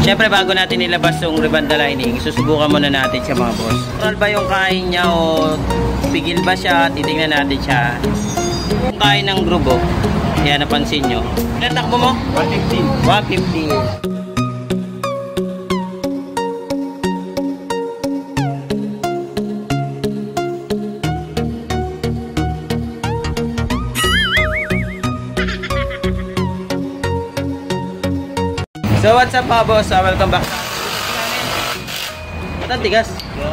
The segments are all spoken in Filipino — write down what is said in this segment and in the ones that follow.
Siyempre bago natin ilabas yung rebanda lining, susubukan muna natin siya mga boss. Natural ba yung kain niya o pigil ba siya? Titingnan natin siya. Yung kain ng grubo, yan napansin nyo. Ilan takbo mo? 150. 150. So what's up mga boss? Welcome back. Ito tigas.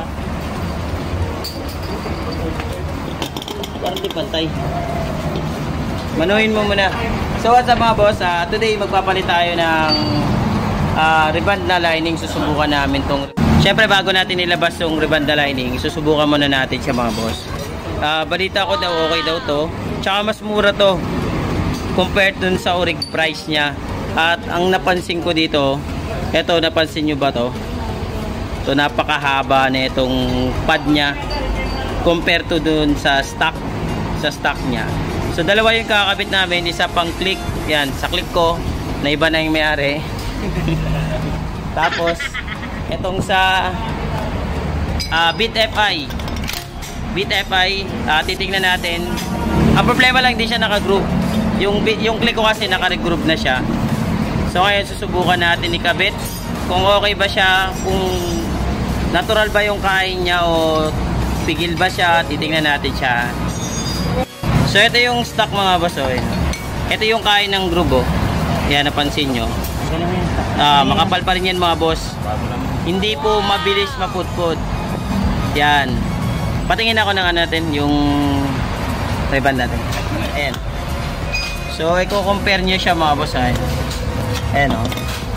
Parang di pantay. Manuhin mo muna. So what's up mga boss? Today magpapalit tayo ng rebanda lining. Susubukan namin tong. Siyempre bago natin ilabas yung rebanda lining, susubukan muna natin siya mga boss. Balita ko daw okay daw to. Tsaka mas mura to compared dun sa orig price niya. At ang napansin ko dito, eto, napansin nyo ba to? So napakahaba na itong pad nya compared to dun sa stock nya. So dalawa yung kakabit namin, isa pang click, yan, sa click ko na iba na yung may-ari. Tapos etong sa Beat FI, titingnan natin. Ang problema lang, di siya naka-group. Yung click ko kasi naka-regroup na siya. So ngayon susubukan natin ikabit kung okay ba siya, kung natural ba yung kain niya o pigil ba siya. Titingnan natin siya. So ito yung stock mga boss. Ito yung kain ng grubo. Yan, napansin nyo. Makapal pa rin yan mga boss. Hindi po mabilis maputput. Yan. Patingin ako ng natin yung reband natin. Ayan. So i-compare nyo siya mga boss. Ayan o.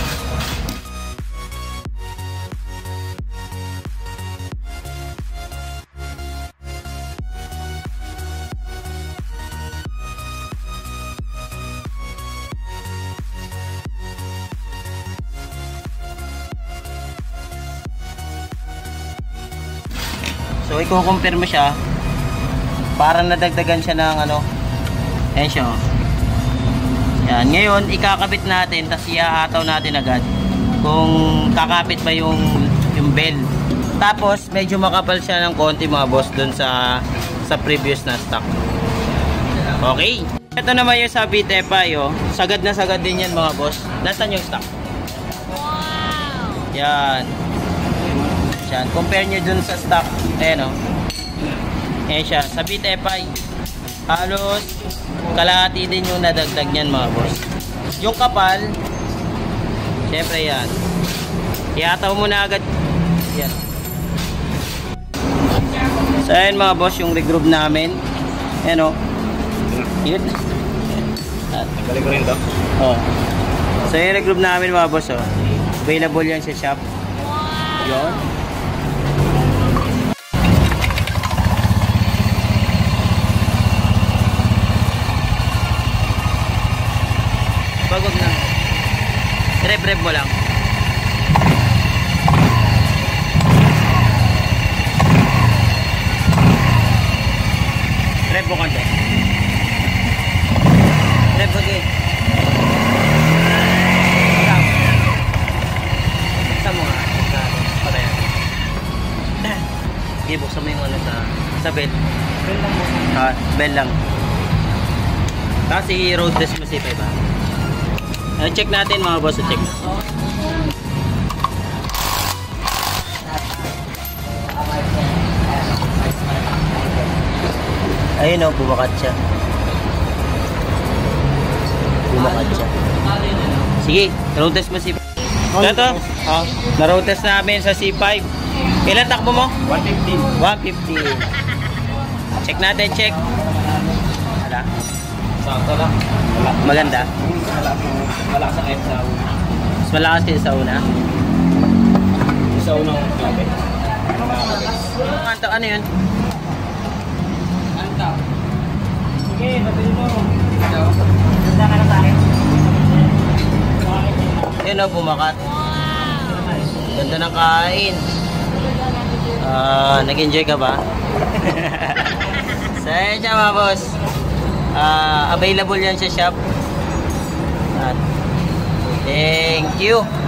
So i-compare mo siya. Parang nadagdagan siya ng ano. Ayan siya o. Yan. Ngayon, ikakabit natin, tapos iahataw natin agad kung kakapit ba yung bell. Tapos, medyo makapal siya ng konti mga boss dun sa previous na stock. Okay. Ito naman yung sa Beat FI, sagad na sagad din yan mga boss. Nasaan yung stock? Wow! Yan. Yan. Compare nyo dun sa stock. Ayan o. Ayan siya. Sa Beat FI, halos kalahati din yung nadagdag niyan mga boss. Yung kapal, syempre yan, ihataw mo na agad yan. So ayan mga boss, yung regroup namin. Ayan o. Yun. Galing ko rin to. So yung regroup namin mga boss, available yan sa shop. Yun. Bagog na. Rev mo lang. Rev mo konti. Rev okay. Buksan mo nga. Patayan. Okay, buksan mo yung ano sa bell. Bell lang mo. Bell lang. Kasi road test mo siya ba? Check natin mga boss, check. Ayun o, bumakat siya. Sige, road test mo si ito, na-road test namin sa C5. Ilan takbo mo? 150. Check natin, check. Wala. Sakto lang. Maganda. Malakas ang sa una. Mas malakas kayo sa una? Sa unang klabe. Ano yun? Antaw. Sige, patuloy mo. Ganda ka na sa akin. Yun o, bumakat. Ganda ng kain. Nag-enjoy ka ba? So yun siya mga boss. Available yan sa shop. Thank you.